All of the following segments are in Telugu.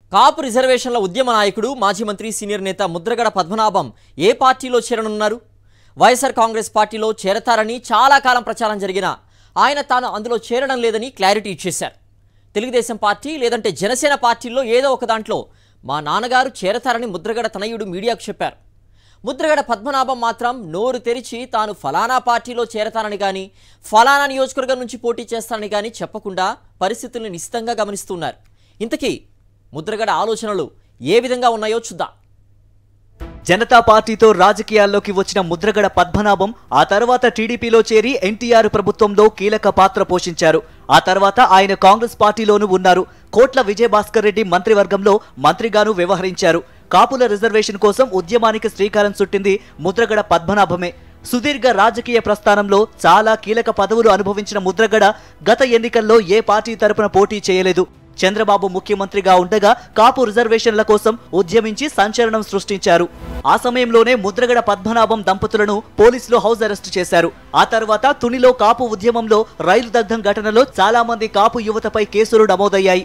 కాపు రిజర్వేషన్ల ఉద్యమ నాయకుడు మాజీ మంత్రి సీనియర్ నేత ముద్రగడ పద్మనాభం ఏ పార్టీలో చేరనున్నారు? వైఎస్ఆర్ కాంగ్రెస్ పార్టీలో చేరతారని చాలా కాలం ప్రచారం జరిగినా ఆయన తాను అందులో చేరడం లేదని క్లారిటీ ఇచ్చేశారు. తెలుగుదేశం పార్టీ లేదంటే జనసేన పార్టీల్లో ఏదో ఒక దాంట్లో మా నాన్నగారు చేరతారని ముద్రగడ తనయుడు మీడియాకు చెప్పారు. ముద్రగడ పద్మనాభం మాత్రం నోరు తెరిచి తాను ఫలానా పార్టీలో చేరతానని కానీ ఫలానా నియోజకవర్గం నుంచి పోటీ చేస్తానని కానీ చెప్పకుండా పరిస్థితుల్ని నిశితంగా గమనిస్తున్నారు. ఇంతకీ ముద్రగడ ఆలోచనలు ఏ విధంగా ఉన్నాయో చూద్దాం. జనతా పార్టీతో రాజకీయాల్లోకి వచ్చిన ముద్రగడ పద్మనాభం ఆ తర్వాత టీడీపీలో చేరి ఎన్టీఆర్ ప్రభుత్వంలో కీలక పాత్ర పోషించారు. ఆ తర్వాత ఆయన కాంగ్రెస్ పార్టీలోనూ ఉన్నారు. కోట్ల విజయభాస్కర్ రెడ్డి మంత్రివర్గంలో మంత్రిగాను వ్యవహరించారు. కాపుల రిజర్వేషన్ కోసం ఉద్యమానికి శ్రీకారం చుట్టింది ముద్రగడ పద్మనాభమే. సుదీర్ఘ రాజకీయ ప్రస్థానంలో చాలా కీలక పదవులు అనుభవించిన ముద్రగడ గత ఎన్నికల్లో ఏ పార్టీ తరపున పోటీ చేయలేదు. చంద్రబాబు ముఖ్యమంత్రిగా ఉండగా కాపు రిజర్వేషన్ల కోసం ఉద్యమించి సంచలనం సృష్టించారు. ఆ సమయంలోనే ముద్రగడ పద్మనాభం దంపతులను పోలీసులు హౌస్ అరెస్టు చేశారు. ఆ తర్వాత తునిలో కాపు ఉద్యమంలో రైలు దగ్ధం ఘటనలో చాలా మంది కాపు యువతపై కేసులు నమోదయ్యాయి.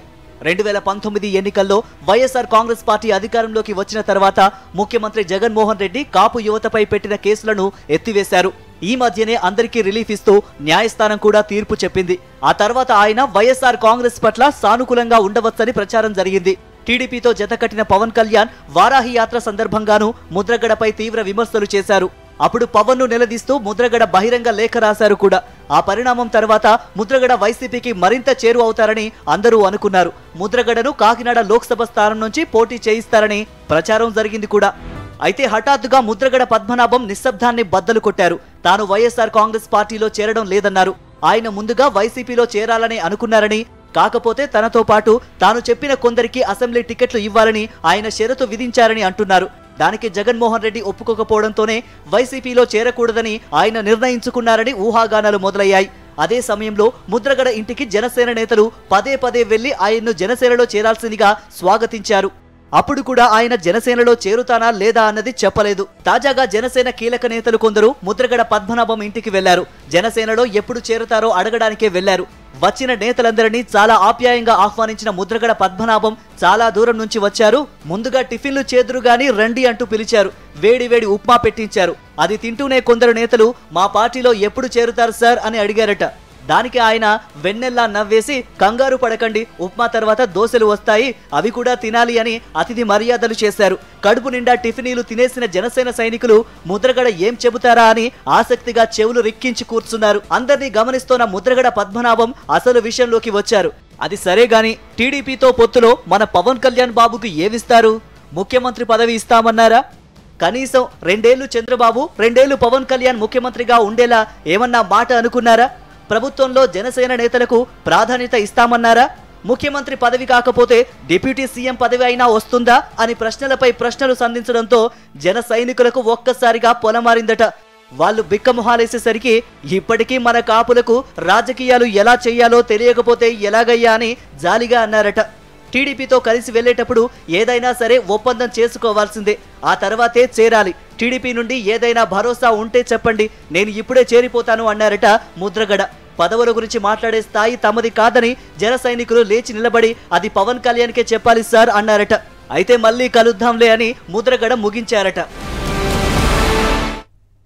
2019 ఎన్నికల్లో వైఎస్ఆర్ కాంగ్రెస్ పార్టీ అధికారంలోకి వచ్చిన తర్వాత ముఖ్యమంత్రి జగన్మోహన్ రెడ్డి కాపు యువతపై పెట్టిన కేసులను ఎత్తివేశారు. ఈ మధ్యనే అందరికీ రిలీఫ్ ఇస్తూ న్యాయస్థానం కూడా తీర్పు చెప్పింది. ఆ తర్వాత ఆయన వైఎస్ఆర్ కాంగ్రెస్ పట్ల సానుకూలంగా ఉండవచ్చని ప్రచారం జరిగింది. టీడీపీతో జతకట్టిన పవన్ కళ్యాణ్ వారాహి యాత్ర సందర్భంగానూ ముద్రగడపై తీవ్ర విమర్శలు చేశారు. అప్పుడు పవన్ ను నిలదీస్తూ ముద్రగడ బహిరంగ లేఖ రాశారు కూడా. ఆ పరిణామం తర్వాత ముద్రగడ వైసీపీకి మరింత చేరువ అవుతారని అందరూ అనుకున్నారు. ముద్రగడను కాకినాడ లోక్సభ స్థానం నుంచి పోటీ చేయిస్తారని ప్రచారం జరిగింది కూడా. అయితే హఠాత్తుగా ముద్రగడ పద్మనాభం నిశ్శబ్దాన్ని బద్దలు కొట్టారు. తాను వైఎస్ఆర్ కాంగ్రెస్ పార్టీలో చేరడం లేదన్నారు. ఆయన ముందుగా వైసీపీలో చేరాలని అనుకున్నారని, కాకపోతే తనతో పాటు తాను చెప్పిన కొందరికి అసెంబ్లీ టికెట్లు ఇవ్వాలని ఆయన షరతు విధించారని అంటున్నారు. దానికి జగన్మోహన్ రెడ్డి ఒప్పుకోకపోవడంతోనే వైసీపీలో చేరకూడదని ఆయన నిర్ణయించుకున్నారని ఊహాగానాలు మొదలయ్యాయి. అదే సమయంలో ముద్రగడ ఇంటికి జనసేన నేతలు పదే పదే వెళ్లి ఆయన్ను జనసేనలో చేరాల్సిందిగా స్వాగతించారు. అప్పుడు కూడా ఆయన జనసేనలో చేరుతానా లేదా అన్నది చెప్పలేదు. తాజాగా జనసేన కీలక నేతలు కొందరు ముద్రగడ పద్మనాభం ఇంటికి వెళ్లారు. జనసేనలో ఎప్పుడు చేరుతారో అడగడానికే వెళ్లారు. వచ్చిన నేతలందరినీ చాలా ఆప్యాయంగా ఆహ్వానించిన ముద్రగడ పద్మనాభం చాలా దూరం నుంచి వచ్చారు. ముందుగా టిఫిన్లు చేదురుగాని రండి అంటూ పిలిచారు. వేడి వేడి ఉప్మా పెట్టించారు. అది తింటూనే కొందరు నేతలు మా పార్టీలో ఎప్పుడు చేరుతారు సార్ అని అడిగారట. దానికి ఆయన వెన్నెల్లా నవ్వేసి కంగారు పడకండి, ఉప్మా తర్వాత దోశలు వస్తాయి, అవి కూడా తినాలి అని అతిథి మర్యాదలు చేశారు. కడుపు నిండా టిఫినీలు తినేసిన జనసేన సైనికులు ముద్రగడ ఏం చెబుతారా అని ఆసక్తిగా చెవులు రిక్కించి కూర్చున్నారు. అందరినీ గమనిస్తోన్న ముద్రగడ పద్మనాభం అసలు విషయంలోకి వచ్చారు. అది సరే గాని టీడీపీతో పొత్తులో మన పవన్ కళ్యాణ్ బాబుకు ఏమిస్తారు? ముఖ్యమంత్రి పదవి ఇస్తామన్నారా? కనీసం 2 ఏళ్లు చంద్రబాబు 2 ఏళ్లు పవన్ కళ్యాణ్ ముఖ్యమంత్రిగా ఉండేలా ఏమన్నా మాట అనుకున్నారా? ప్రభుత్వంలో జనసేన నేతలకు ప్రాధాన్యత ఇస్తామన్నారా? ముఖ్యమంత్రి పదవి కాకపోతే డిప్యూటీ సీఎం పదవి అయినా వస్తుందా అని ప్రశ్నలపై ప్రశ్నలు సంధించడంతో జన సైనికులకు ఒక్కసారిగా పొలమారిందట. వాళ్ళు బిక్కమొహాలేసేసరికి ఇప్పటికీ మన కాపులకు రాజకీయాలు ఎలా చేయాలో తెలియకపోతే ఎలాగయ్యా అని జాలిగా అన్నారట. టీడీపీతో కలిసి వెళ్లేటప్పుడు ఏదైనా సరే ఒప్పందం చేసుకోవాల్సిందే, ఆ తర్వాతే చేరాలి. టీడీపీ నుండి ఏదైనా భరోసా ఉంటే చెప్పండి, నేను ఇప్పుడే చేరిపోతాను అన్నారట ముద్రగడ. పదవుల గురించి మాట్లాడే స్థాయి తమది కాదని జన సైనికులు లేచి నిలబడి అది పవన్ కళ్యాణ్కే చెప్పాలి సార్ అన్నారట. అయితే మళ్ళీ కలుద్దాంలే అని ముద్రగడ ముగించారట.